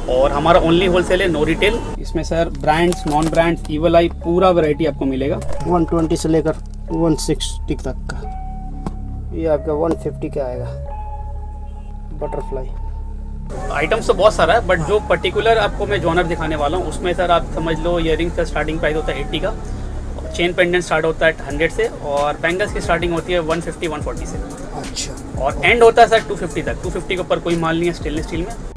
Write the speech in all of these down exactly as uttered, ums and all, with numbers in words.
और हमारा only wholesale है, नो रिटेल। इसमें sir brands, non brands, evil eye पूरा वैरायटी आपको मिलेगा। वन ट्वेंटी से लेकर वन सिक्सटी तक का, ये आपका वन फिफ्टी का आएगा। बटरफ्लाई आइटम्स तो बहुत सारा है, बट जो पर्टिकुलर आपको मैं जॉनर दिखाने वाला हूँ उसमें सर आप समझ लो इयरिंग्स का स्टार्टिंग प्राइस होता है एट्टी का, चेन पेंडेंट स्टार्ट होता है हंड्रेड से, और बैंगल्स की स्टार्टिंग होती है वन फिफ्टी वन फोर्टी से। अच्छा। और एंड होता है सर टू फिफ्टी तक। टू फिफ्टी के ऊपर कोई माल नहीं है स्टेनलेस स्टील में।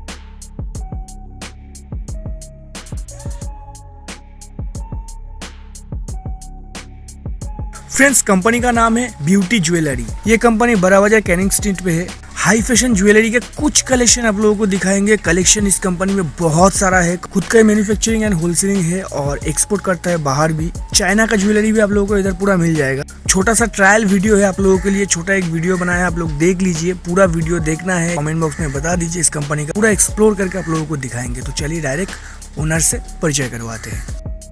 फ्रेंड्स, कंपनी का नाम है ब्यूटी ज्वेलरी। ये कंपनी बड़ा बाजार कैनिंग स्ट्रीट पे है। हाई फैशन ज्वेलरी के कुछ कलेक्शन आप लोगों को दिखाएंगे। कलेक्शन इस कंपनी में बहुत सारा है। खुद का मैन्युफैक्चरिंग एंड होलसेलिंग है और एक्सपोर्ट करता है बाहर भी। चाइना का ज्वेलरी भी आप लोगों को इधर पूरा मिल जाएगा। छोटा सा ट्रायल वीडियो है आप लोगों के लिए, छोटा एक वीडियो बनाया है, आप लोग देख लीजिए। पूरा वीडियो देखना है, कमेंट बॉक्स में बता दीजिए। इस कंपनी का पूरा एक्सप्लोर करके आप लोगों को दिखाएंगे। तो चलिए डायरेक्ट ओनर से परिचय करवाते हैं।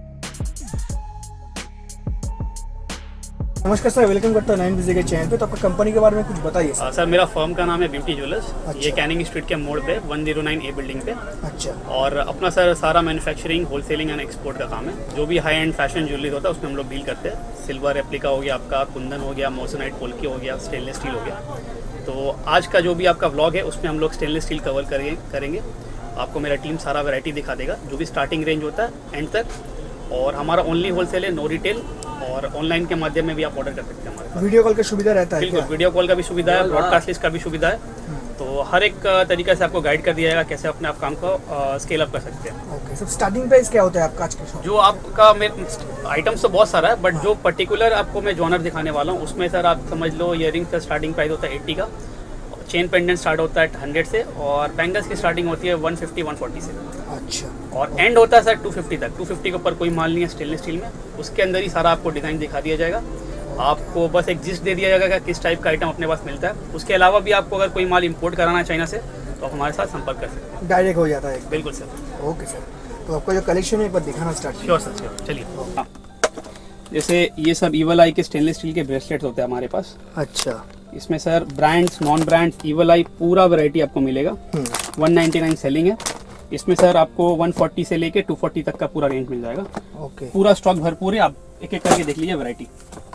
नमस्कार सर, वेलकम करता है नाइन बिजी के चैनल पे। तो आपका कंपनी के बारे में कुछ बताइए सर। सर मेरा फर्म का नाम है ब्यूटी ज्वेलर्स। अच्छा। ये कैनिंग स्ट्रीट के मोड़ पे one zero nine A building पे। अच्छा। और अपना सर सारा मैन्युफैक्चरिंग, होलसेलिंग एंड एक्सपोर्ट का काम है। जो भी हाई एंड फैशन ज्वेलरी होता है उसमें हम लोग डील करते हैं। सिल्वर रेप्लिका हो गया आपका, कुंदन हो गया, मोसनाइट पोल्की हो गया, स्टेनलेस स्टील हो गया। तो आज का जो भी आपका व्लॉग है उसमें हम लोग स्टेनलेस स्टील कवर करेंगे करेंगे आपको मेरा टीम सारा वैरायटी दिखा देगा, जो भी स्टार्टिंग रेंज होता है एंड तक। और हमारा ओनली होलसेल है, नो रिटेल। और ऑनलाइन के माध्यम में भी आप ऑर्डर कर सकते हैं हमारे पास। वीडियो कॉल की सुविधा रहता है? बिल्कुल, वीडियो कॉल का भी सुविधा है, ब्रॉडकास्ट लिस्ट का भी सुविधा है। तो हर एक तरीके से आपको गाइड कर दिया जाएगा कैसे अपने आप काम को स्केल अप कर सकते हैं। ओके। सब स्टार्टिंग प्राइस क्या होता है आपका आज के शॉप? जो आपका मेरे आइटम्स तो बहुत सारा है, बट जो पर्टिकुलर आपको मैं जॉनर दिखाने वाला हूँ उसमें सर आप समझ लो इयरिंग्स का स्टार्टिंग प्राइस होता है एट्टी का, चेन पेंडेंट स्टार्ट होता है हंड्रेड से, और बैंगल्स की स्टार्टिंग होती है वन फिफ्टी वन फोर्टी से। अच्छा। और एंड होता है सर टू फिफ्टी तक। टू फिफ्टी के ऊपर कोई माल नहीं है स्टेनलेस स्टील में। उसके अंदर ही सारा आपको डिज़ाइन दिखा दिया जाएगा। आपको बस एक जिस्ट दे दिया जाएगा कि किस टाइप का आइटम अपने पास मिलता है। उसके अलावा भी आपको अगर कोई माल इंपोर्ट कराना है चाइना से तो आप हमारे साथ संपर्क कर सकते हैं। डायरेक्ट हो जाता है? बिल्कुल सर। Okay sir. तो आपका जो कलेक्शन है एक बार दिखाना स्टार्ट। Sure sir, sure. चलिए। हाँ, जैसे ये सब ईवल आई के स्टेनलेस स्टील के ब्रेसलेट्स होते हैं हमारे पास। अच्छा। इसमें sir brands, non brands, evil eye पूरा वैरायटी आपको मिलेगा। वन नाइन्टी नाइन सेलिंग है। इसमें सर आपको वन फोर्टी से लेके टू फोर्टी तक का पूरा रेंज मिल जाएगा। ओके। पूरा स्टॉक भरपूर है, आप एक एक करके देख लीजिए वैरायटी।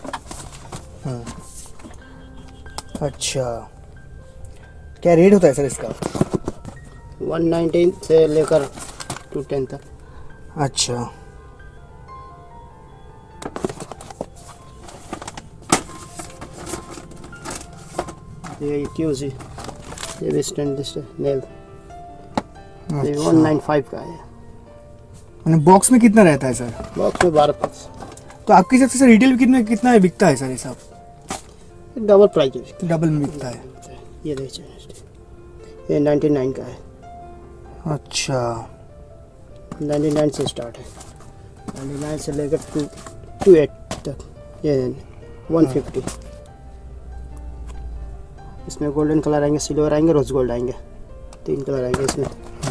अच्छा, क्या रेट होता है सर इसका? वन नाइनटीन से लेकर टू टेन तक। अच्छा। ये क्यूजी, ये भी स्टेनलेस नेल, ये अच्छा। वन नाइन फाइव का है। मैंने बॉक्स में कितना रहता है सर? बॉक्स में बारह पीस। तो आपकी हिसाब से रिटेल कितने कितना बिकता है सर ये सब? डबल प्राइस है, डबल में बिकता है। ये देखिए, ये नाइन्टी नाइन का है। अच्छा। नाइन्टी नाइन से स्टार्ट है, नाइन्टी नाइन से लेकर टू टू एट तक। ये वन फिफ्टी। इसमें गोल्डन कलर आएंगे, सिल्वर आएंगे, रोज गोल्ड आएंगे, तीन कलर आएंगे इसमें।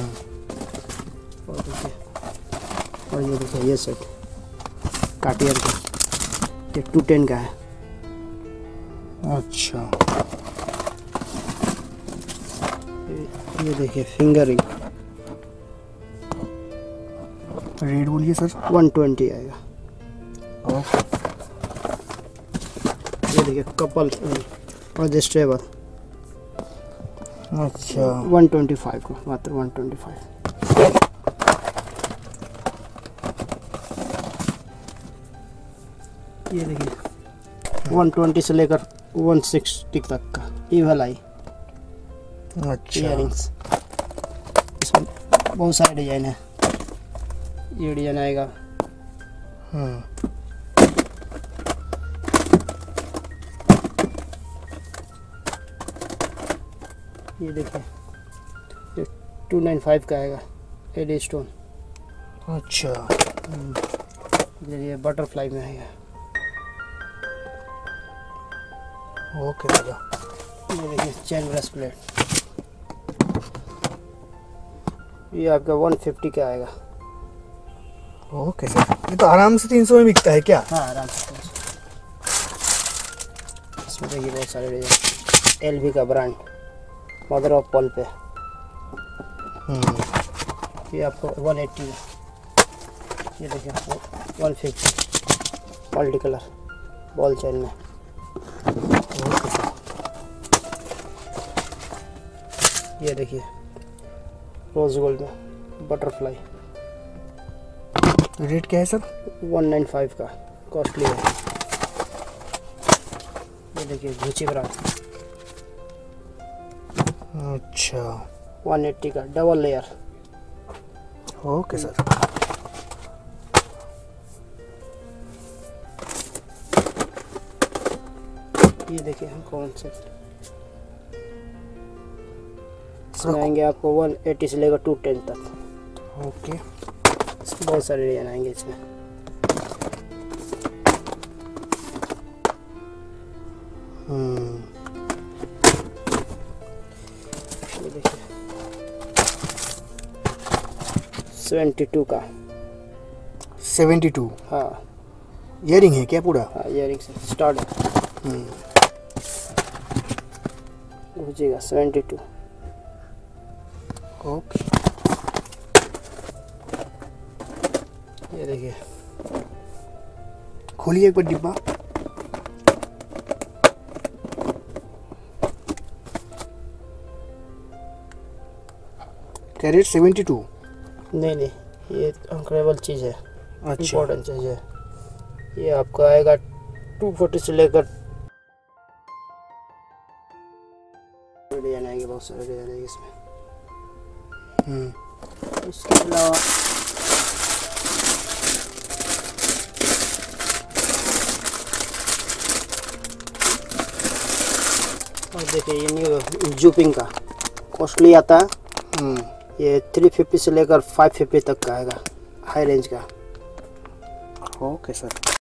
और देखिए, और ये देखिए ये सेट कार्टियर का, ये टू टेन का है। अच्छा। ये, ये देखिए फिंगर रिंग, रेट बोलिए सर। वन ट्वेंटी आएगा। ओके। ये देखिए कपल एडजस्टेबल, अच्छा। वन ट्वेंटी फाइव का, मात्र वन ट्वेंटी फाइव। ये देखिए वन ट्वेंटी से लेकर वन सिक्सटी तक का ईवल आई अच्छा। इयरिंग्स। इसमें बहुत सारे डिजाइन है। ये डिजाइन आएगा, हम्म। ये देखिए ये टू नाइन फाइव का आएगा, एडी स्टोन। अच्छा। ये बटरफ्लाई में आएगा। ओके दादा। ये देखिए चेन ब्रेसलेट, ये आपका वन फिफ्टी का आएगा। ओके सर, ये तो आराम से तीन सौ में बिकता है क्या? हाँ आराम से। इसमें देखिए बहुत सारे डिजाइन, एल वी का ब्रांड, मदर ऑफ पॉल पे। ये आपको वन एट्टी है। ये देखिए आपको one fifty multi colour ball chain में। ये देखिए रोज गोल्ड में बटरफ्लाई। रेट क्या है सर? वन नाइन फाइव का कॉस्टली है। ये देखिए गुची ब्रांड। अच्छा वन एट्टी का डबल लेयर। Okay sir. ये देखिए हम कौन से इसमें आएंगे आपको वन एट्टी से लेकर टू टेन तक। ओके बहुत सारे डिजाइन आएंगे इसमें। हम्म ये देखिए सेवेंटी टू का। Seventy two. हाँ ईयरिंग है क्या पूरा? हाँ ईयरिंग से स्टार्ट है। घुसेगा सेवेंटी टू। ओके ये देखिए खोलिए एक बार डिब्बा। Carat seventy two. नहीं नहीं ये अंकरेबल चीज़ है। अच्छा इम्पोर्टेंट चीज़ है। ये आपका आएगा टू फोर्टी से लेकर डिजाइन आएंगे। बहुत सारे डिजाइन आएंगे इसमें। हम्म इसके अलावा और देखिए ये न्यू जूपिंग का कॉस्टली आता है। हम्म ये थ्री फिफ्टी से लेकर फाइव फिफ्टी तक का आएगा हाई रेंज का। Okay sir.